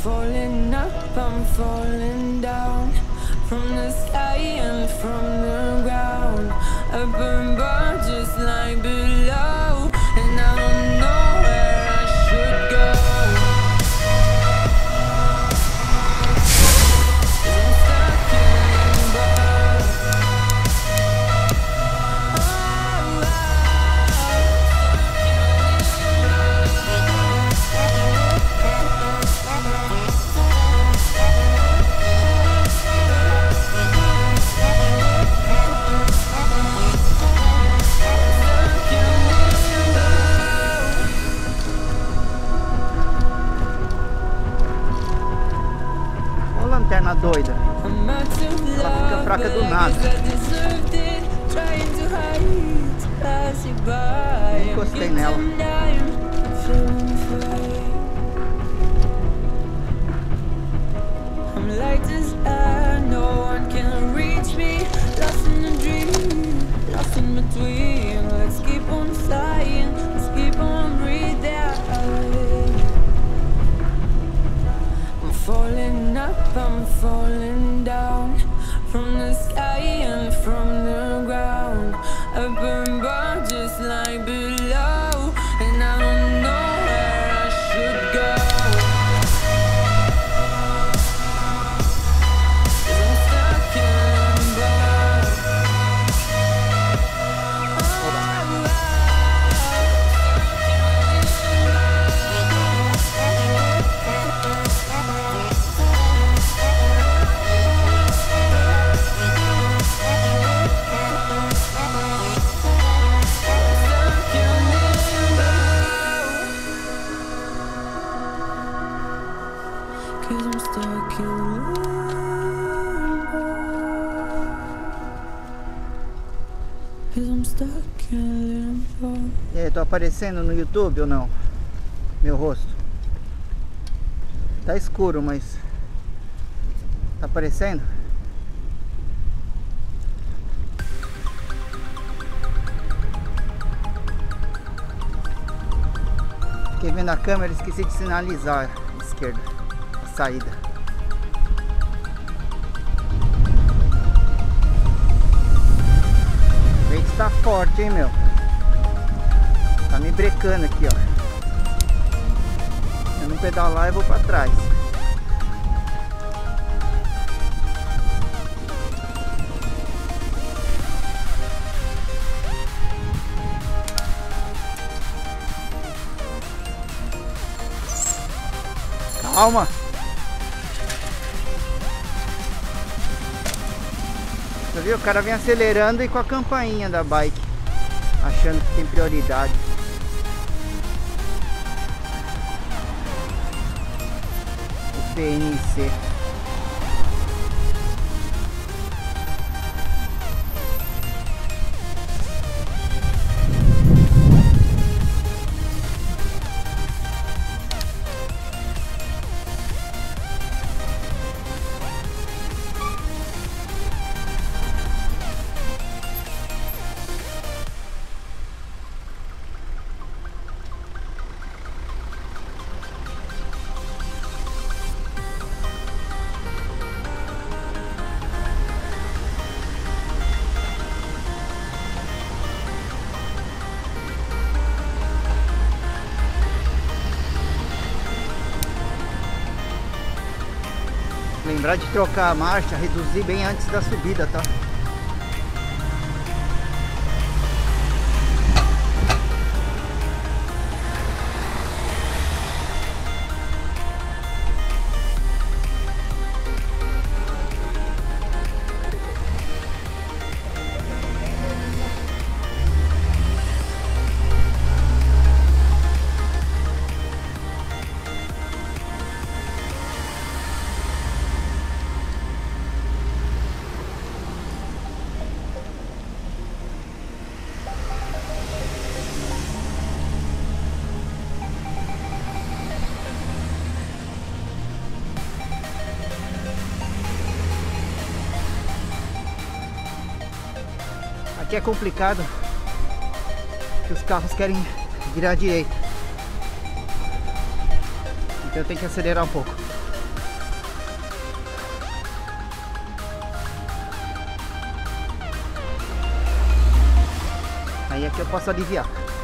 falling up, I'm falling down from the sky and from the ground. I burn bright just like below, and I don't know where I should go. 'Cause I'm stuck in limbo. Lanterna doida, ela fica fraca do nada. Encostei nela. I'm like this air, no one can reach me. Lost in a dream, lost in between. Let's keep on flying, let's keep on breathing. I'm falling up, I'm falling down from the sky and from the ground. I burn bright just like below, and I don't know where I should go. 'Cause I'm stuck in limbo. E aí, tô aparecendo no YouTube ou não? Meu rosto. Tá escuro, mas tá aparecendo? Fiquei vendo a câmera e esqueci de sinalizar a esquerda, a saída. O vento tá forte, hein, meu? Tá me brecando aqui, ó. Se eu não pedalar, eu vou pra trás. Calma! Você viu? O cara vem acelerando e com a campainha da bike, achando que tem prioridade. O PNC. Lembrar de trocar a marcha, reduzir bem antes da subida, tá? Aqui é complicado, que os carros querem virar à direita, então eu tenho que acelerar um pouco. aqui eu posso aliviar.